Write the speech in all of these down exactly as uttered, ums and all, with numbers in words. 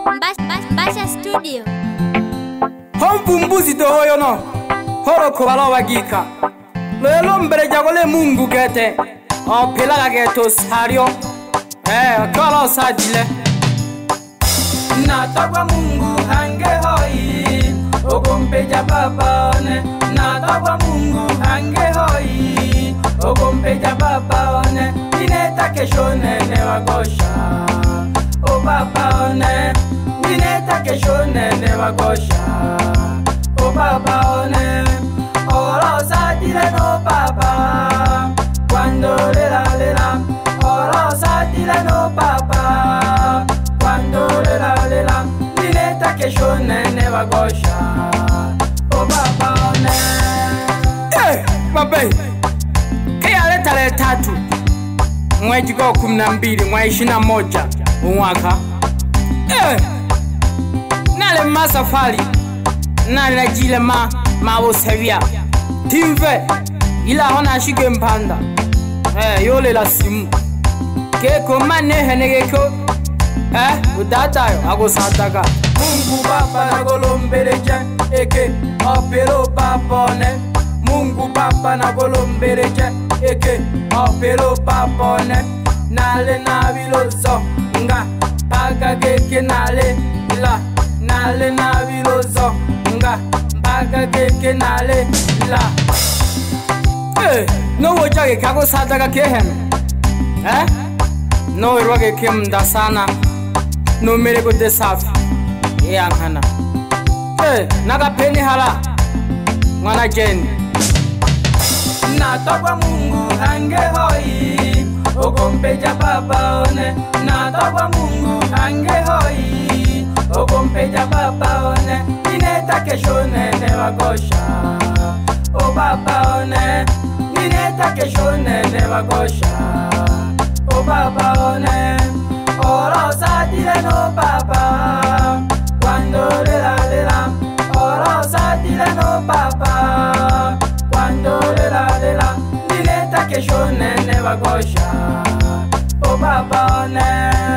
Basha Studio. Hompumbuzi dohoyo no horo kubalo bagika lelo mbere jagole Mungu gete o pelaga geto sario eh kala sajile natagwa Mungu hange hoi ogompeja baba one natagwa Mungu hange hoi ogompeja baba one ineta keshone ne wagosha o baba one ineta keshone ne wagosha o baba one ora sadile no baba quando le la le la ora sadile no baba quando le la le la ineta keshone ne wagosha o baba one eh babe kaya leta le tatu mwezi kwa kumi na mbili mwezi ishirini na moja mwaka eh nale masafari nale jile ma mawo sevia timve ila hona shige mpanda eh yole la simu keko mane henegeko eh udata yo ago sataka Mungu baba na golombereje eke opero papone Mungu baba na golombereje eke opero papone nale na viloso nga paga keke nale la nale na viloso nga paga keke nale la eh no woja ke kago sadaka kehen eh no roge kimda sana no mere go desafi yangana eh naga peni hala mwana jeni natagwa Mungu hange hoi ogompeja baba one natagwa Mungu hange hoi ogompeja baba one ineta keshone ne wagosha o baba one ineta keshone ne wagosha o baba one ora sadile no baba quando le la le la ora sadile no baba quando le la le la ineta keshone ne wagosha o baba one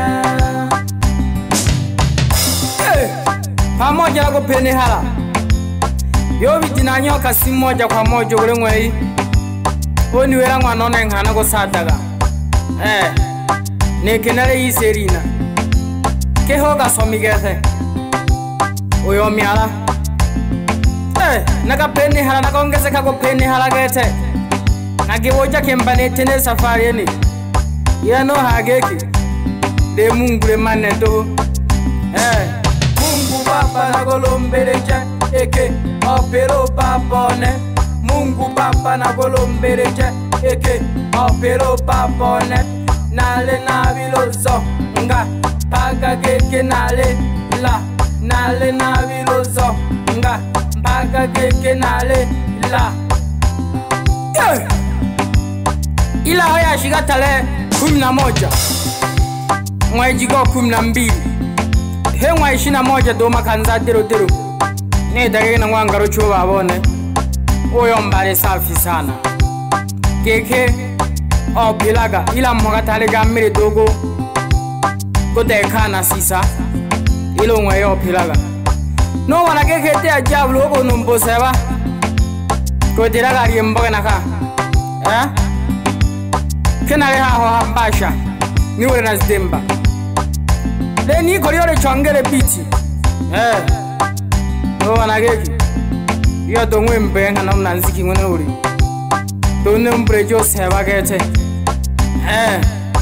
eh pamoja na kupeni hala yobi tinanyoka si moja kwa moja ule mwei oni wera mwana ona ngana go sadaga eh nekenale iserina ke hoga somigete oyo miala eh nakapeni hala nakongezeka ko peni hala gete nagiwoja kembane tene safari ni yano hageki de Mungu le manedo eh Mungu baba na golombereje eke opero papone Mungu baba na golombereje eke opero papone nale na viloso nga paga keke nale la nale na viloso nga paga keke nale la yeah. Ila haya shiga tale kumi na moja mwezi kwa kumi na mbili he mwezi ishirini na moja doma kanza dero dero ne dage na mwangaro chuo babone oyo mbale safi sana keke o pilaga ila mhoga tale gamire dogo kode kana sisa ilo mwe yo pilaga no wana keke te ajablo ko numbo seba kode raga riemboga naka eh kenale ha ho hambasha ni wele na zdemba le ni koriore changere biti eh no wana keke yo dongwe mbenga na mnanziki ngone uri donne mbrejo seba gete eh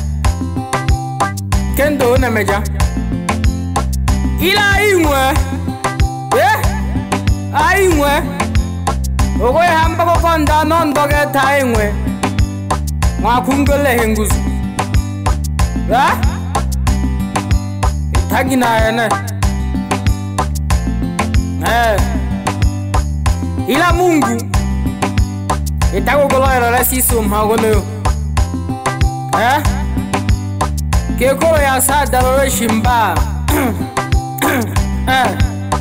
kendo na meja ila imwe eh aimwe ogo hamba ko konda nondo geta imwe mwa kungole henguzu eh tagina ene eh ila Mungu itago goloera la sisu magono eh keko ya sada lo shimba eh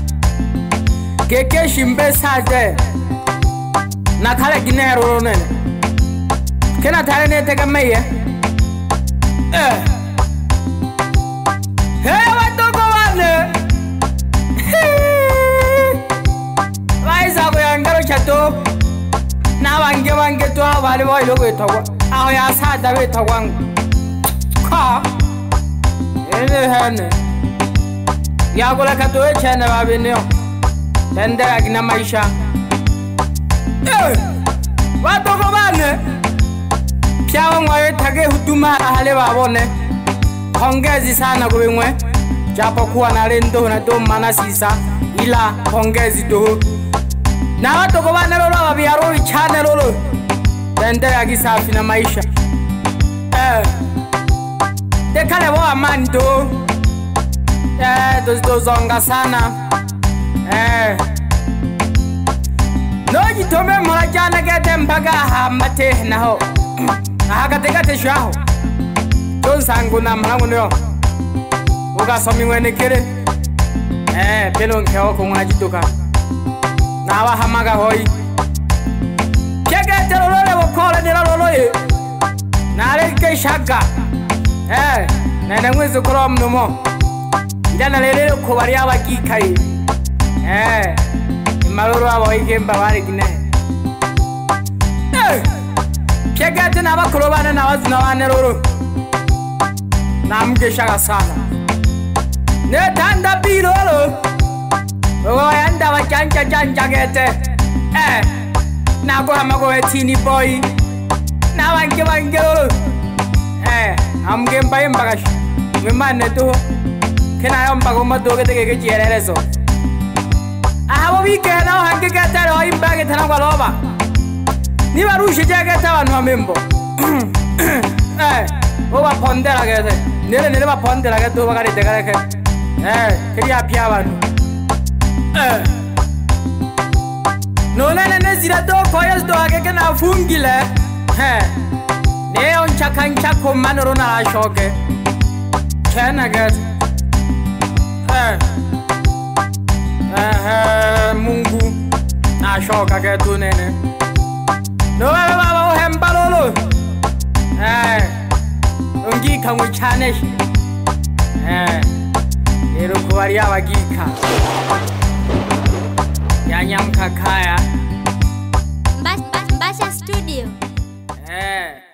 keke shimbe sade na kale ginero nene kena tare ne tega meye eh he wa to go wane to na wange wange to abale boy lo kwetogwa aho ya sada kwetogwa ka ene hane yagola katoe chana babeneo tendera kina maisha eh watu ko bane pyawo ngwaye tage huduma ahale babone pongezi sana kubengwe japo kuwa na lendo na to manasisa ila pongezi to na watu ko bane lolo babiaro bichane lolo tendera kisafi na maisha eh dekale bo amani to eh dozo zonga sana eh no jitome mora jana gete mpaga hamate naho ahagate gate shaho ton sangu na mhangu nyo uga somi wene kere eh pelo nkeo ko ngajituka na wa hamaga hoi kegete lolole bokole dira loloye na leke shaka eh nende ngwezo koro mnumo ndana lele ko bari abagikai eh maloro abo igemba bari gine eh kegete na bakoro bana na wazina wane loro namge shaga sana ne tanda bilolo ogo yanda bachanja janja gete eh na go amago etini boy na wange wange lolo eh amge mbaye mbagash ngimane to kena yomba go madoge tege jererezo abo bikena hange gataro imbage tana kwaloba ni barushe jagata abantu bamembo eh oba pondera gete nere nere ba pondera gete oba gare tegare ke eh kiriya pya abantu eh no nene ne zira to koyes do age kana fungile eh ne on chakancha ko manoro na shoke chena gete eh eh Mungu na shoka ke tu nene no baba baba hemba lolo eh ungi kamwe chane eh ero kwari abagika yanyamka kaya Mbasha Studio eh